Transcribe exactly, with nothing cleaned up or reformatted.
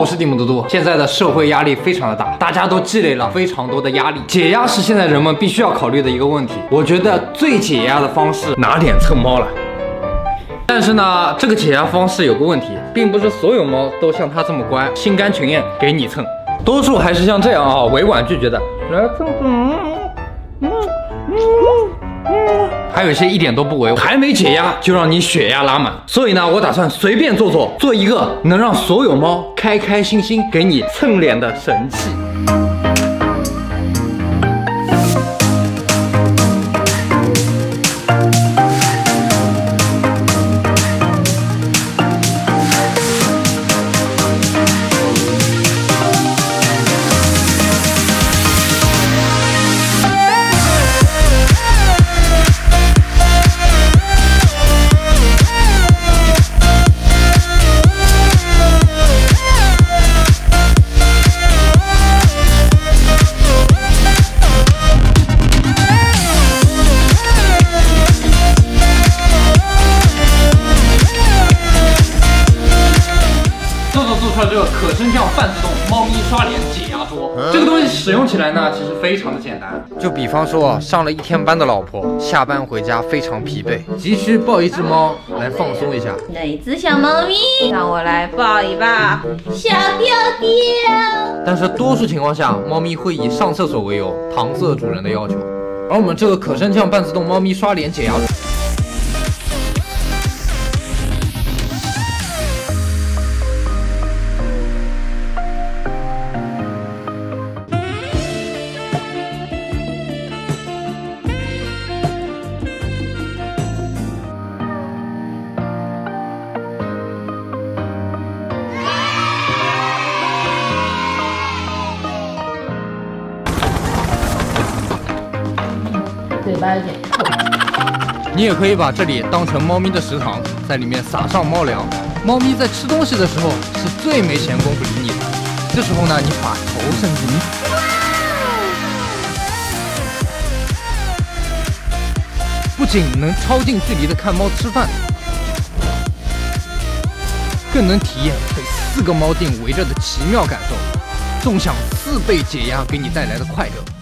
我是蒂姆嘟嘟。现在的社会压力非常的大，大家都积累了非常多的压力，解压是现在人们必须要考虑的一个问题。我觉得最解压的方式，拿脸蹭猫了。但是呢，这个解压方式有个问题，并不是所有猫都像它这么乖，心甘情愿给你蹭，多数还是像这样啊，委婉拒绝的，来蹭蹭。嗯嗯嗯，还有一些一点都不委婉，还没解压就让你血压拉满。所以呢，我打算随便做做，做一个能让所有猫开开心心给你蹭脸的神器。这个可升降半自动猫咪刷脸解压桌，这个东西使用起来呢，其实非常的简单。就比方说，上了一天班的老婆，下班回家非常疲惫，急需抱一只猫来放松一下。 哪只小猫咪？让我来抱一抱，小丢丢。 但是多数情况下，猫咪会以上厕所为由搪塞主人的要求。而我们这个可升降半自动猫咪刷脸解压桌。 嘴巴有点臭。 你也可以把这里当成猫咪的食堂，在里面撒上猫粮。猫咪在吃东西的时候是最没闲工夫理你的，这时候呢，你把头伸进去，不仅能超近距离的看猫吃饭，更能体验被四个猫腚围着的奇妙感受，纵享四倍解压给你带来的快乐。